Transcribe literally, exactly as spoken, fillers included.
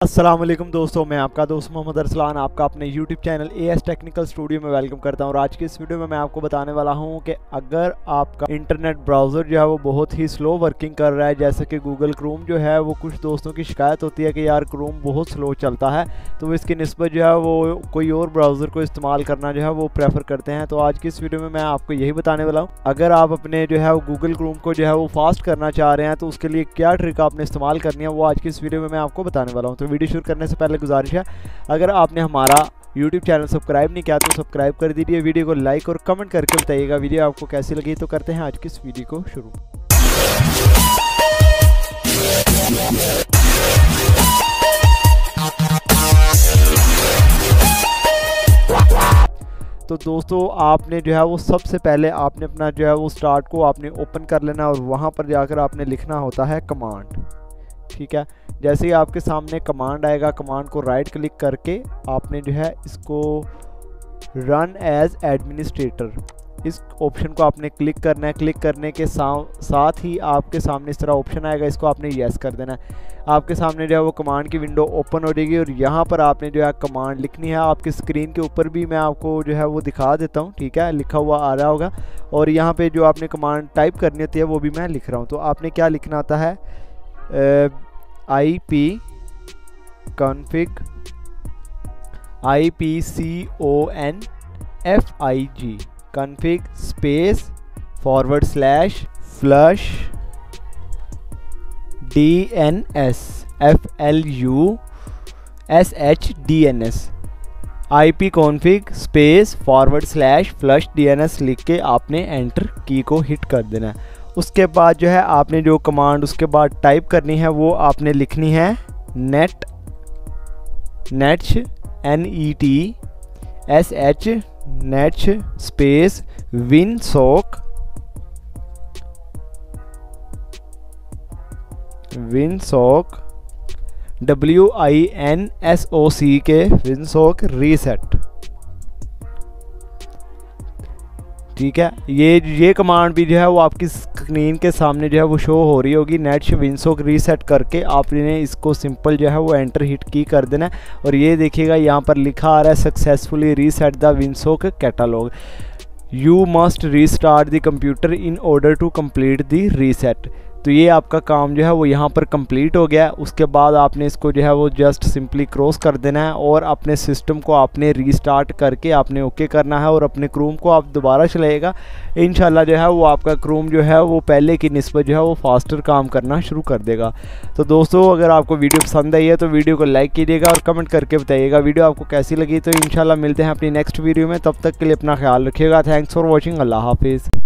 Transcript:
अस्सलाम वालेकुम दोस्तों, मैं आपका दोस्त मोहम्मद अरसलान आपका अपने YouTube channel A S technical studio में वेलकम करता हूं। और आज की इस वीडियो में मैं आपको बताने वाला हूं कि अगर आपका इंटरनेट ब्राउज़र जो है वो बहुत ही स्लो वर्किंग कर रहा है, जैसे कि गूगल क्रोम जो है वो कुछ दोस्तों की शिकायत होती है कि यार क्रोम बहुत स्लो चलता है, तो इसकी निस्बत जो है वो कोई और ब्राउज़र को इस्तेमाल करना जो है वो प्रेफर करते हैं। तो आज की इस वीडियो में मैं आपको यही बताने वाला हूँ, अगर आप अपने जो है वो गूगल क्रोम को जो है वो फास्ट करना चाह रहे हैं तो उसके लिए क्या ट्रिक आपने इस्तेमाल करनी है वो आज की इस वीडियो में मैं आपको बताने वाला हूँ। तो वीडियो शुरू करने से पहले गुजारिश है, अगर आपने हमारा यूट्यूब चैनल सब्सक्राइब नहीं किया तो सब्सक्राइब कर दीजिए, वीडियो को लाइक और कमेंट करके बताइएगा वीडियो आपको कैसी लगी। तो करते हैं आज की इस वीडियो को शुरू। तो दोस्तों आपने जो है वो सबसे पहले आपने अपना जो है वो स्टार्ट को आपने ओपन कर लेना और वहाँ पर जाकर आपने लिखना होता है कमांड। ठीक है, जैसे ही आपके सामने कमांड आएगा, कमांड को राइट क्लिक करके आपने जो है इसको रन एज एडमिनिस्ट्रेटर, इस ऑप्शन को आपने क्लिक करना है। क्लिक करने के सा, साथ ही आपके सामने इस तरह ऑप्शन आएगा, इसको आपने यस कर देना है। आपके सामने जो है वो कमांड की विंडो ओपन हो जाएगी और यहाँ पर आपने जो है कमांड लिखनी है। आपकी स्क्रीन के ऊपर भी मैं आपको जो है वो दिखा देता हूँ, ठीक है, लिखा हुआ आ रहा होगा। और यहाँ पे जो आपने कमांड टाइप करनी होती है वो भी मैं लिख रहा हूँ। तो आपने क्या लिखना होता है, I P config, I P C O N F I G config space forward slash flush D N S F L U S H D N S, I P config space forward slash flush D N S लिख के आपने enter की को hit कर देना है। उसके बाद जो है आपने जो कमांड उसके बाद टाइप करनी है वो आपने लिखनी है net nets N E T S H nets space winsock winsock W I N S O C K winsock reset. ठीक है, ये ये कमांड भी जो है वो आपकी स्क्रीन के सामने जो है वो शो हो रही होगी। नेट विनसोक रीसेट करके आपने इसको सिंपल जो है वो एंटर हिट की कर देना है और ये देखिएगा यहाँ पर लिखा आ रहा है successfully reset the winsock catalog, you must restart the computer in order to complete the reset. तो ये आपका काम जो है वो यहाँ पर कंप्लीट हो गया। उसके बाद आपने इसको जो है वो जस्ट सिंपली क्रॉस कर देना है और अपने सिस्टम को आपने रीस्टार्ट करके आपने ओके करना है और अपने क्रोम को आप दोबारा चलाएगा। इंशाल्लाह जो है वो आपका क्रोम जो है वो पहले की निस्बत जो है वो फास्टर काम करना शुरू कर देगा। तो दोस्तों अगर आपको वीडियो पसंद आई है तो वीडियो को लाइक कीजिएगा और कमेंट करके बताइएगा वीडियो आपको कैसी लगी। तो इंशाल्लाह मिलते हैं अपनी नेक्स्ट वीडियो में, तब तक के लिए अपना ख्याल रखिएगा। थैंक्स फॉर वॉचिंग, अल्लाह हाफिज़।